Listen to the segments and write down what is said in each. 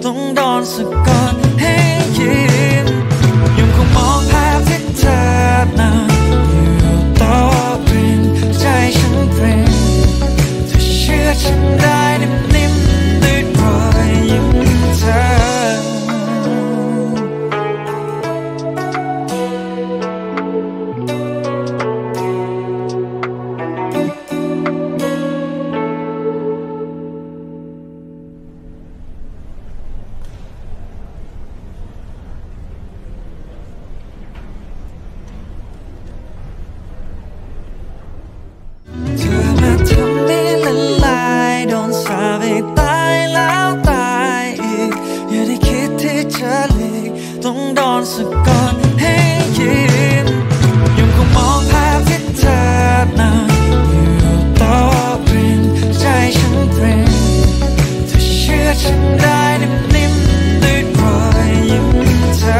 ต้องโดนสะกดให้ยิ้มยังคงมองภาพที่เธอนั่งอยู่โต๊ะริมใจฉันเปลี่ยนเธอเชื่อฉันได้นิ่มๆด้วยรอยยิ้มเธอต้องโดนสะกดให้ยิ้มยังคงมองภาพที่เธอนั่งอยู่โต๊ะริมใจฉันเปลี่ยนเธอเชื่อฉันได้นิ่มๆด้วยรอยยิ้มเธอ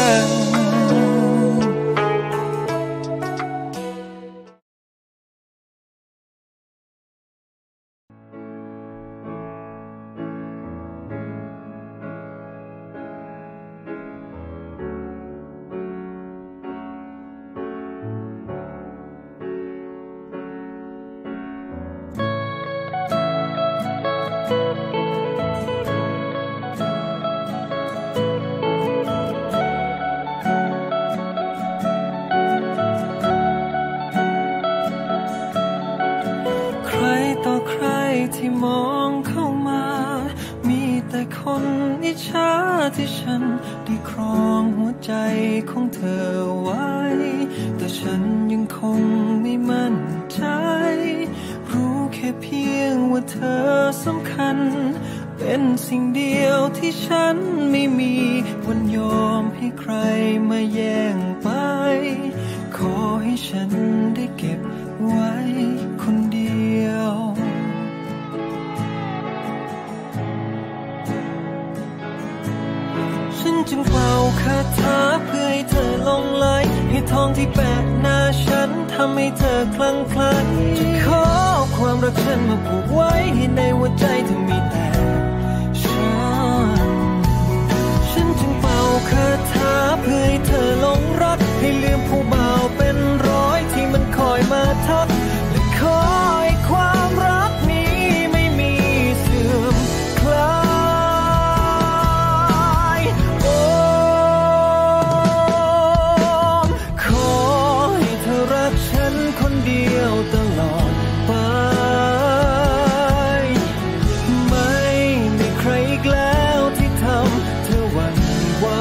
ที่มองเข้ามามีแต่คนอิจฉาที่ฉันได้ครองหัวใจของเธอไว้แต่ฉันยังคงไม่มั่นใจรู้แค่เพียงว่าเธอสำคัญเป็นสิ่งเดียวที่ฉันไม่มีวันยอมให้ใครมาแย่งไปขอให้ฉันได้เก็บไว้คนเดียวฉันจึงเป่าคาถาเพื่อให้เธอหลงไหลให้ทองที่แปะหน้าฉันทำให้เธอคลั่งไคล้จะขอความรักฉันมาผูกไว้ให้ในหัวใจเธอมีแต่ฉันจึงเป่าคาถาเพื่อให้เธอหลงรักให้ลืมผู้บ่าวเป็นร้อยที่มันคอยมาทักและขอให้ความรักนี้ไม่มีเสื่อมคลายขอให้เธอรักฉันคนเดียวตลอดไปไม่มีใครอีกแล้วที่ทำเธอหวั่นไหว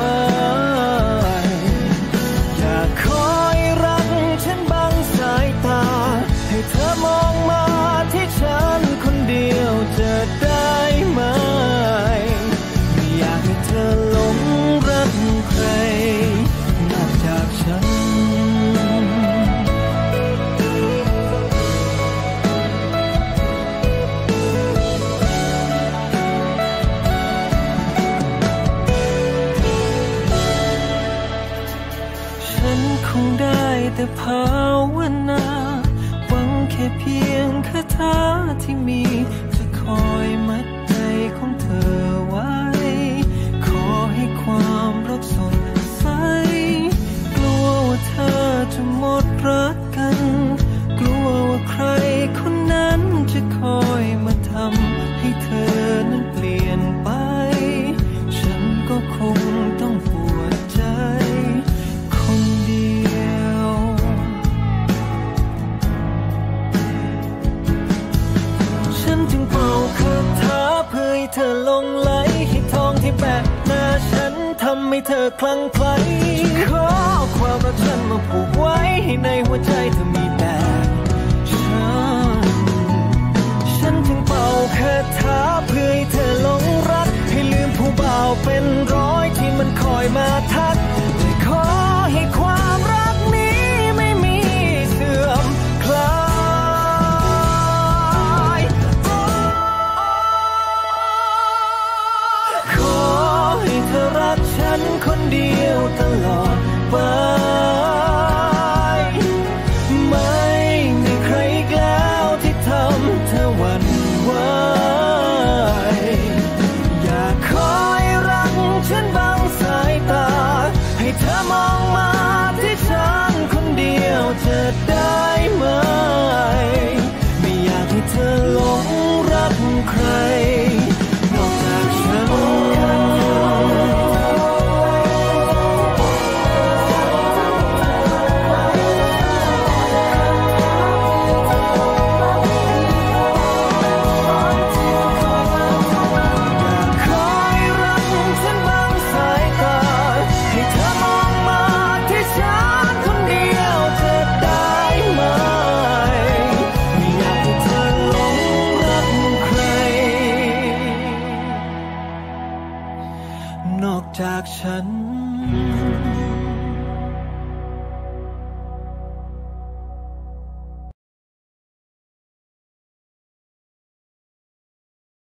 อยากขอให้รักฉันบังสายตาให้เธอมองมาที่ฉันคนเดียวจะได้ไหมไม่อยากให้เธอหลงรักใครนอกจากฉันคงได้แต่ภาวนาหวังแค่เพียงคาถาที่มีจะคอยมัดใจของเธอไว้ขอให้ความรักสดใสกลัวว่าเธอจะหมดรักกันกลัวว่าใครคนนั้นจะคอยมาทำให้เธอนั้นเปลี่ยนไปฉันก็คงต้องปวดใจคนเดียวฉันจึงเป่าคาถาเพื่อให้เธอหลงไหลให้ทองที่แปะหน้าฉันทำให้เธอคลั่งไคล้ขอความรักฉันมาผูกไว้ให้ในหัวใจเธอมีแต่ฉันจึงเป่าคาถาเพื่อให้เธอหลงรักให้ลืมผู้บ่าวเป็นร้อยที่มันคอยมาทักแต่ขอให้ความรักนี้ไม่มีเสื่อมคลายขอให้เธอรักฉันคนเดียวตลอดไปไม่มีใครอีกแล้วที่ทำเธอหวั่นไหวอยากขอให้จากฉัน